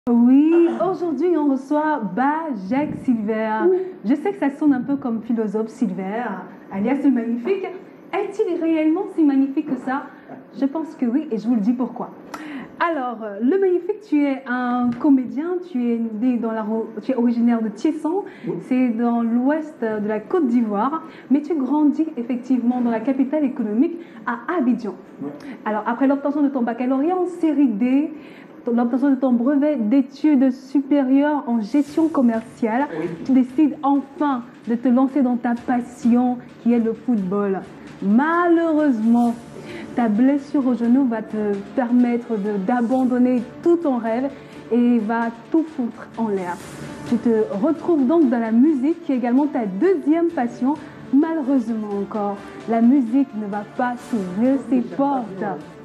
Oui, aujourd'hui on reçoit Jacques Silver. Je sais que ça sonne un peu comme philosophe Silver, alias le magnifique. Est-il réellement si magnifique que ça? Je pense que oui, et je vous le dis pourquoi. Alors, le magnifique, tu es un comédien, tu es né tu es originaire de Thiesson, c'est dans l'ouest de la Côte d'Ivoire, mais tu grandis effectivement dans la capitale économique à Abidjan. Alors, après l'obtention de ton baccalauréat en série D, l'obtention de ton brevet d'études supérieures en gestion commerciale, tu décides enfin de te lancer dans ta passion qui est le football. Malheureusement, ta blessure au genou va te permettre d'abandonner tout ton rêve et va tout foutre en l'air. Tu te retrouves donc dans la musique qui est également ta deuxième passion. Malheureusement encore, la musique ne va pas s'ouvrir ses portes.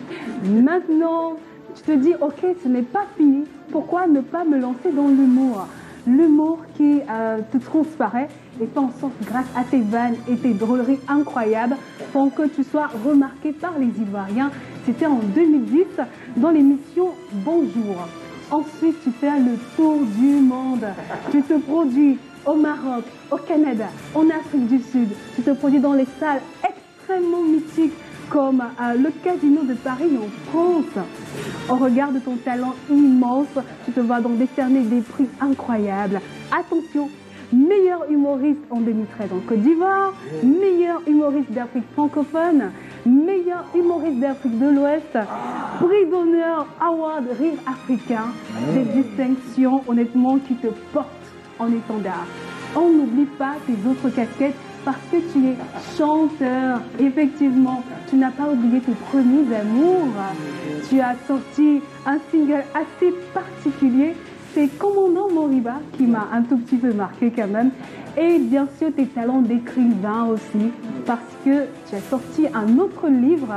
Maintenant, tu te dis, ok, ce n'est pas fini. Pourquoi ne pas me lancer dans l'humour? L'humour qui te transparaît et fait en sorte, grâce à tes vannes et tes drôleries incroyables, pour que tu sois remarqué par les Ivoiriens. C'était en 2010 dans l'émission Bonjour. Ensuite, tu fais le tour du monde. Tu te produis au Maroc, au Canada, en Afrique du Sud. Tu te produis dans les salles extrêmement mythiques comme le Casino de Paris en France. Au regard de ton talent immense, tu te vois donc décerner des prix incroyables. Attention, meilleur humoriste en 2013 en Côte d'Ivoire, meilleur humoriste d'Afrique francophone, meilleur humoriste d'Afrique de l'Ouest, prix d'honneur Award Rire Africain, des distinctions honnêtement qui te portent en étendard. On n'oublie pas tes autres casquettes parce que tu es chanteur. Effectivement, tu n'as pas oublié tes premiers amours. Tu as sorti un single assez particulier. C'est Commandant Moriba qui m'a un tout petit peu marqué quand même. Et bien sûr, tes talents d'écrivain aussi, parce que tu as sorti un autre livre.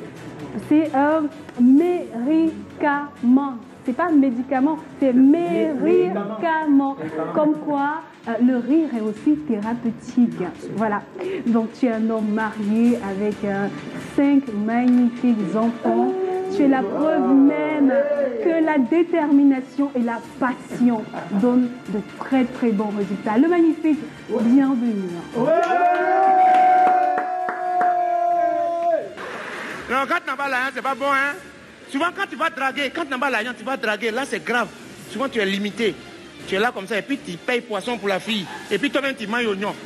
C'est Médicament. C'est pas médicament, c'est médicament. Comme quoi, le rire est aussi thérapeutique. Voilà. Donc, tu es un homme marié avec 5 magnifiques enfants. Tu es la preuve même que la détermination et la passion donnent de très très bons résultats. Le magnifique, bienvenue. Non, quand tu n'as pas l'argent, c'est pas bon, hein. Souvent, quand tu vas draguer, tu vas draguer, là c'est grave. Souvent, tu es limité. Tu es là comme ça, et puis tu payes poisson pour la fille. Et puis toi-même, tu manges oignon.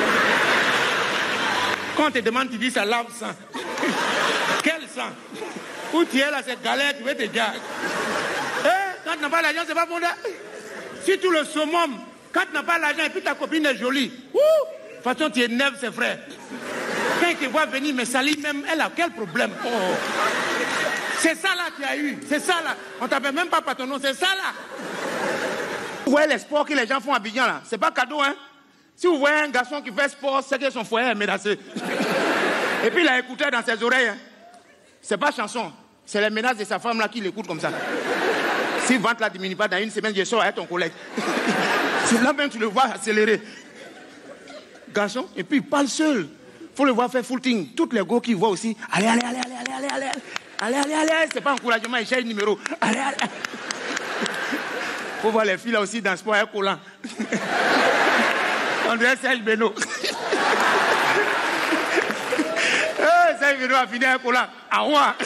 Quand on te demande, tu dis ça lave sang. Quel sang? Où tu es là, c'est galère, tu veux te dire. Quand tu n'as pas l'argent, c'est pas bon. Si tout le summum, quand tu n'as pas l'argent, et puis ta copine est jolie. De toute façon, tu énerves ses frères. Quand ils te voient venir, mais Sally même, elle a quel problème? C'est ça là que tu as eu, c'est ça là. On t'appelle même pas par ton nom, c'est ça là. Vous voyez les sports que les gens font à Abidjan là, c'est pas cadeau hein. Si vous voyez un garçon qui fait sport, c'est que son foyer est menacé. Et puis il a écouté dans ses oreilles. Hein. C'est pas chanson, c'est les menaces de sa femme là qui l'écoute comme ça. Si vente la diminue pas dans une semaine, je sors avec ton collègue. Là même tu le vois accélérer. Garçon, et puis il parle seul. Faut le voir faire footing. Toutes les go qui voient aussi. Allez. Allez, c'est pas encouragement, il cherche le numéro. Allez. Faut voir les filles là aussi dans le sport avec collant. On dirait Serge Beno. Serge Beno a fini avec collant. Ah ouais.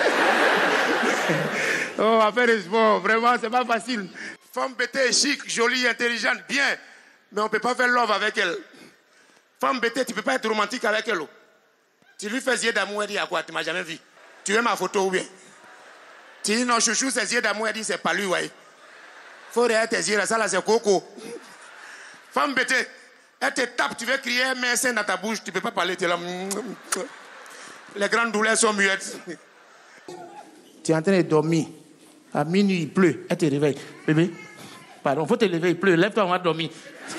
On va faire le sport, vraiment, c'est pas facile. Femme bêtée, chic, jolie, intelligente, bien. Mais on peut pas faire love avec elle. Femme bêtée, tu peux pas être romantique avec elle. Tu lui fais yeux d'amour, elle dit à quoi? Tu m'as jamais vu. Tu veux ma photo ou bien? Tu dis non, chouchou, ses yeux d'amour, elle dit c'est pas lui, ouais. Faut regarder tes yeux là, ça là c'est coco. Femme bêtée, elle te tape, tu veux crier, mais c'est dans ta bouche, tu peux pas parler, tu es là. Les grandes douleurs sont muettes. Tu es en train de dormir. À minuit, il pleut, elle te réveille. Bébé, pardon, faut te lever, il pleut, lève-toi, on va dormir.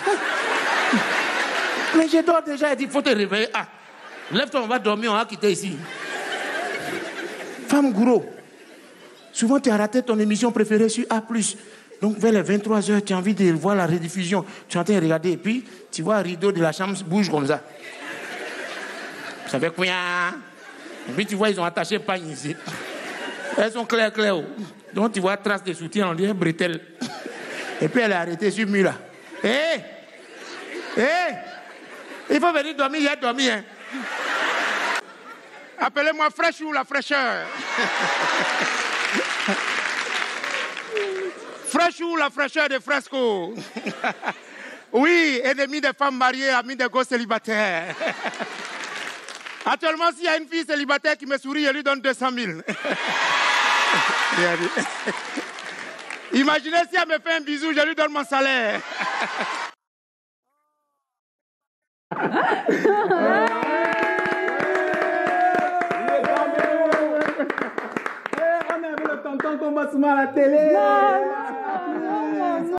Mais je dors déjà, elle dit, faut te réveiller. Ah, lève-toi, on va dormir, on va quitter ici. Femme gros, souvent tu as raté ton émission préférée sur A+. Donc vers les 23h, tu as envie de voir la rediffusion. Tu es en train de regarder et puis tu vois le rideau de la chambre bouge comme ça. Ça fait quoi? Et puis tu vois, ils ont attaché pagne ici. Elles sont claires. Donc tu vois trace de soutien, on dit un bretelle. Et puis elle est arrêtée sur le mur là. Il faut venir dormir, il a dormi. Hein. Appelez-moi fraîche ou la fraîcheur. Fraîche ou la fraîcheur des frescos. Oui, ennemi des femmes mariées, ami des gosses célibataires. Actuellement, s'il y a une fille célibataire qui me sourit, je lui donne 200 000. Imaginez si elle me fait un bisou, je lui donne mon salaire. On a vu le tonton qu'on va souvent à la télé.